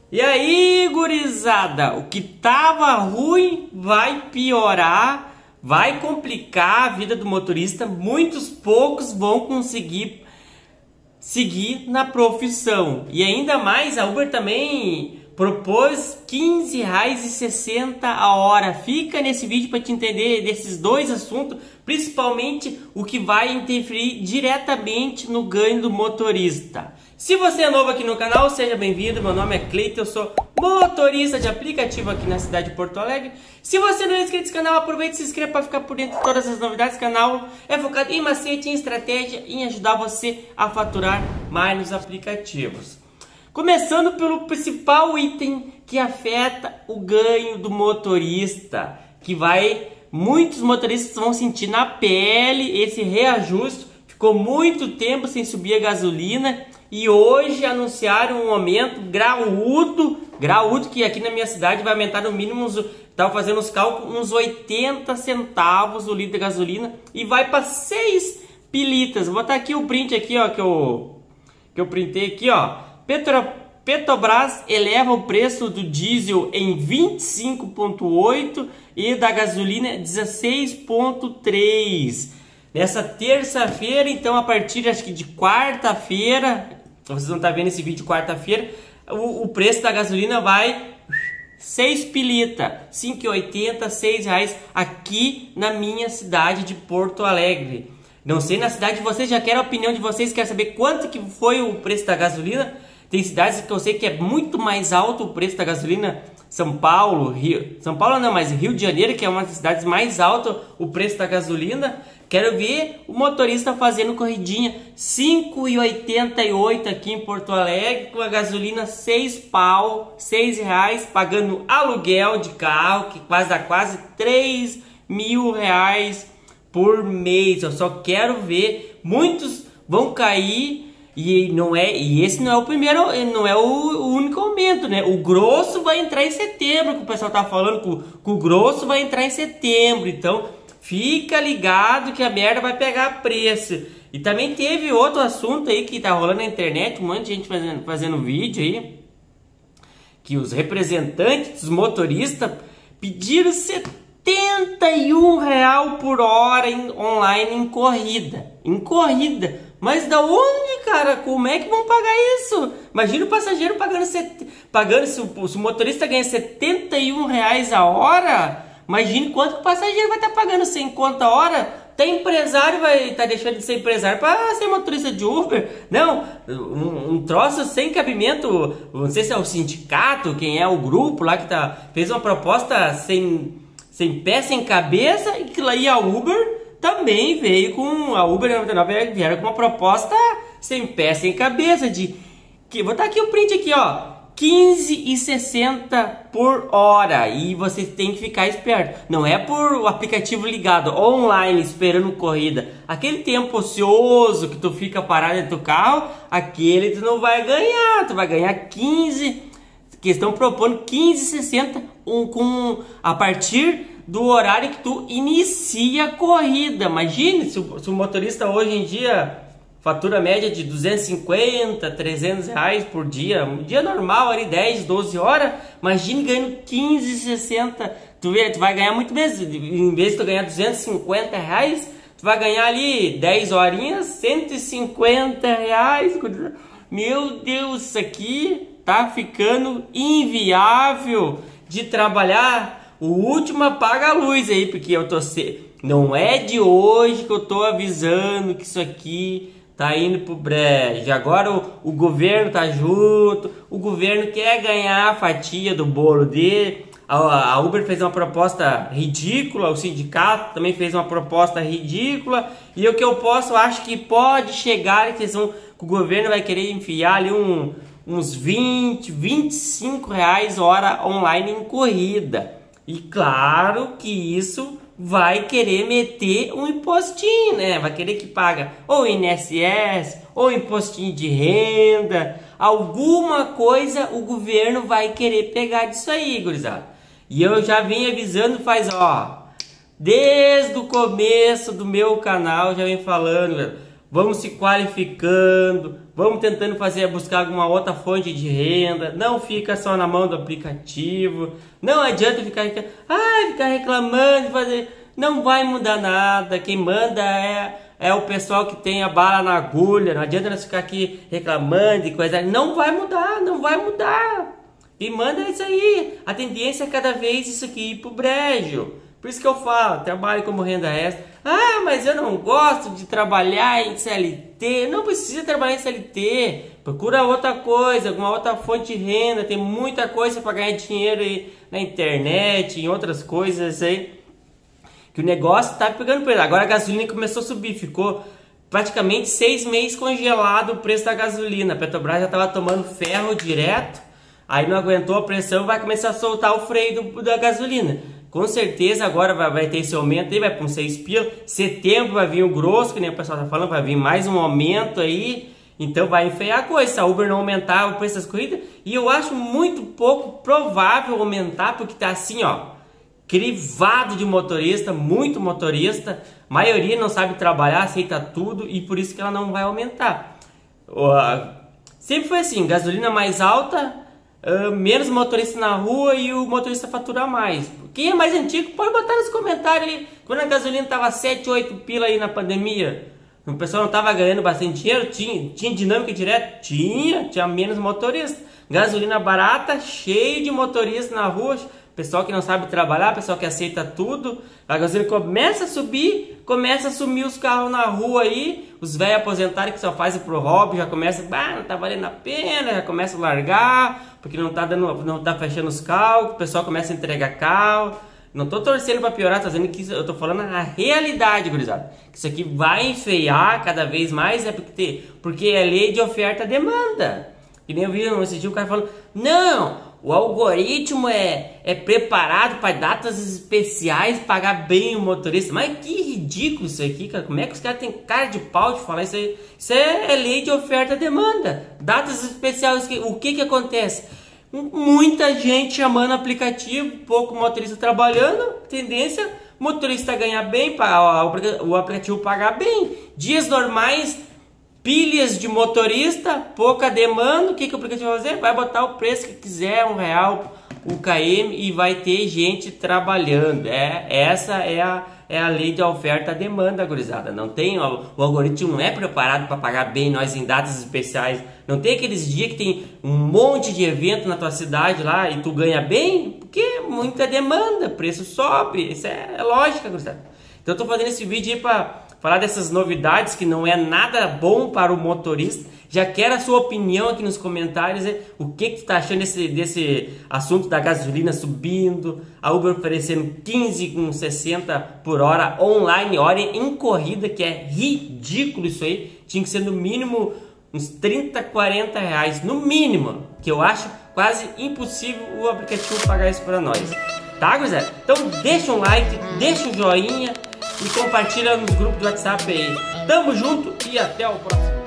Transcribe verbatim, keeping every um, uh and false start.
E aí, gurizada, o que tava ruim vai piorar, vai complicar a vida do motorista. Muitos poucos vão conseguir seguir na profissão. E ainda mais, a Uber também propôs quinze reais e sessenta centavos a hora. Fica nesse vídeo para te entender desses dois assuntos, principalmente o que vai interferir diretamente no ganho do motorista. Se você é novo aqui no canal, seja bem-vindo. Meu nome é Cleiton, eu sou motorista de aplicativo aqui na cidade de Porto Alegre. Se você não é inscrito nesse canal, aproveite e se inscreva para ficar por dentro de todas as novidades. O canal é focado em macete, em estratégia, em ajudar você a faturar mais nos aplicativos. Começando pelo principal item que afeta o ganho do motorista, que vai, muitos motoristas vão sentir na pele esse reajuste. Ficou muito tempo sem subir a gasolina e hoje anunciaram um aumento graúdo, graúdo que aqui na minha cidade vai aumentar no mínimo, estava fazendo os cálculos, uns oitenta centavos o litro de gasolina e vai para seis pilitas. Vou botar aqui o print aqui, ó, que eu que eu printei aqui, ó. Petro, Petrobras eleva o preço do diesel em vinte e cinco vírgula oito e da gasolina dezesseis vírgula três. Nessa terça-feira, então, a partir acho que de quarta-feira, vocês vão estar vendo esse vídeo quarta-feira, o, o preço da gasolina vai seis pilita, cinco reais e oitenta centavos, seis reais aqui na minha cidade de Porto Alegre. Não sei na cidade de vocês, já quero a opinião de vocês, quero saber quanto que foi o preço da gasolina. Tem cidades que eu sei que é muito mais alto o preço da gasolina. São Paulo, Rio, São Paulo não, mas Rio de Janeiro, que é uma das cidades mais altas o preço da gasolina. Quero ver o motorista fazendo corridinha cinco reais e oitenta e oito centavos aqui em Porto Alegre, com a gasolina seis pau, seis reais, pagando aluguel de carro, que quase dá quase três mil reais por mês. Eu só quero ver, muitos vão cair. E não é, e esse não é o primeiro, não é o, o único aumento, né? O grosso vai entrar em setembro, que o pessoal tá falando que, que o grosso vai entrar em setembro. Então, fica ligado que a merda vai pegar preço. E também teve outro assunto aí que tá rolando na internet, um monte de gente fazendo, fazendo vídeo aí, que os representantes dos motoristas pediram setenta e um reais por hora em, online em corrida. Em corrida. Mas da onde, cara? Como é que vão pagar isso? Imagina o passageiro pagando, set... pagando se, o, se o motorista ganha setenta e um reais a hora. Imagine quanto que o passageiro vai estar pagando sem conta a hora. Até empresário vai estar deixando de ser empresário para ser motorista de Uber. Não, um, um troço sem cabimento. Não sei se é o sindicato, quem é o grupo lá que tá, fez uma proposta sem, sem pé, sem cabeça. E que lá ia a Uber também veio com a Uber noventa e nove, vieram com uma proposta sem pé, sem cabeça de que vou botar aqui o print aqui, ó, quinze reais e sessenta centavos por hora. E você tem que ficar esperto. Não é por o aplicativo ligado online esperando corrida. Aquele tempo ocioso que tu fica parado dentro do carro, aquele tu não vai ganhar. Tu vai ganhar quinze, que estão propondo quinze reais e sessenta centavos um, com a partir do horário que tu inicia a corrida. Imagine se o, se o motorista hoje em dia fatura média de duzentos e cinquenta, trezentos reais por dia, um dia normal ali, dez, doze horas. Imagine ganhando quinze reais e sessenta centavos. Tu, vê, tu vai ganhar muito mesmo. Em vez de tu ganhar duzentos e cinquenta reais, tu vai ganhar ali dez horinhas, cento e cinquenta reais. Meu Deus, isso aqui tá ficando inviável de trabalhar. O último apaga a luz aí, porque eu tô se... não é de hoje que eu tô avisando que isso aqui tá indo pro brejo. Agora o, o governo tá junto, o governo quer ganhar a fatia do bolo dele. A, a Uber fez uma proposta ridícula, o sindicato também fez uma proposta ridícula. E o que eu posso, acho que pode chegar, que, são, que o governo vai querer enfiar ali um, uns vinte, vinte e cinco reais hora online em corrida. E claro que isso vai querer meter um impostinho, né? Vai querer que paga ou I N S S, ou impostinho de renda. Alguma coisa o governo vai querer pegar disso aí, gurizada. E eu já vim avisando faz, ó, desde o começo do meu canal, já vim falando, velho. vamos se qualificando, vamos tentando fazer, buscar alguma outra fonte de renda, não fica só na mão do aplicativo, não adianta ficar, ah, ficar reclamando, fazer, não vai mudar nada, quem manda é, é o pessoal que tem a bala na agulha, não adianta nós ficar aqui reclamando e coisa, não vai mudar, não vai mudar, e manda isso aí, a tendência é cada vez isso aqui ir pro brejo. Por isso que eu falo, trabalho como renda extra. Ah, mas eu não gosto de trabalhar em C L T. Não precisa trabalhar em C L T. Procura outra coisa, alguma outra fonte de renda. Tem muita coisa para ganhar dinheiro aí na internet, em outras coisas aí. Que o negócio tá pegando preço. Agora a gasolina começou a subir, ficou praticamente seis meses congelado o preço da gasolina. A Petrobras já estava tomando ferro direto. Aí não aguentou a pressão, vai começar a soltar o freio do, da gasolina. Com certeza agora vai, vai ter esse aumento aí, vai para uns seis pila. Setembro vai vir o grosso, que nem o pessoal tá falando, vai vir mais um aumento aí. Então vai enfeiar a coisa, se a Uber não aumentar o preço das corridas. E eu acho muito pouco provável aumentar, porque tá assim, ó, crivado de motorista, muito motorista. A maioria não sabe trabalhar, aceita tudo e por isso que ela não vai aumentar. Sempre foi assim, gasolina mais alta, Uh, menos motorista na rua e o motorista fatura mais. Quem é mais antigo pode botar nos comentários aí. Quando a gasolina tava sete, oito pila aí na pandemia, o pessoal não tava ganhando bastante dinheiro, tinha, tinha dinâmica direta? Tinha, tinha menos motorista. Gasolina barata, cheio de motorista na rua, pessoal que não sabe trabalhar, pessoal que aceita tudo. A gasolina começa a subir, começa a sumir os carros na rua aí, os velhos aposentados que só fazem pro hobby, já começa, ah, não tá valendo a pena, já começa a largar, porque não tá dando, não tá fechando os carros, o pessoal começa a entregar carro. Não tô torcendo para piorar, tô dizendo que eu tô falando a realidade, gurizada. Que isso aqui vai enfeiar cada vez mais, é porque, porque é lei de oferta e demanda. E nem eu vi esse dia o cara falando, não, o algoritmo é, é preparado para datas especiais pagar bem o motorista. Mas que ridículo isso aqui, cara. Como é que os caras têm cara de pau de falar isso aí? Isso é, é lei de oferta e demanda. Datas especiais, o que que acontece? Muita gente chamando aplicativo, pouco motorista trabalhando, tendência, motorista ganhar bem, o aplicativo pagar bem. Dias normais, pilhas de motorista, pouca demanda, o que, que o aplicativo vai fazer? Vai botar o preço que quiser, um real o km e vai ter gente trabalhando. É, essa é a, é a lei de oferta e demanda, gurizada. Não tem, o, o algoritmo não é preparado para pagar bem nós em datas especiais. Não tem aqueles dias que tem um monte de evento na tua cidade lá e tu ganha bem, porque muita demanda, preço sobe. Isso é, é lógica, gurizada. Então eu tô fazendo esse vídeo aí para falar dessas novidades que não é nada bom para o motorista. Já quero a sua opinião aqui nos comentários, hein? O que, que tu tá achando desse, desse assunto da gasolina subindo, a Uber oferecendo quinze com sessenta por hora online, hora em corrida, que é ridículo isso aí. Tinha que ser no mínimo uns trinta, quarenta reais, no mínimo, que eu acho quase impossível o aplicativo pagar isso para nós. Tá, gurizada? Então deixa um like, deixa um joinha e compartilha nos grupos do WhatsApp aí. Tamo junto e até o próximo.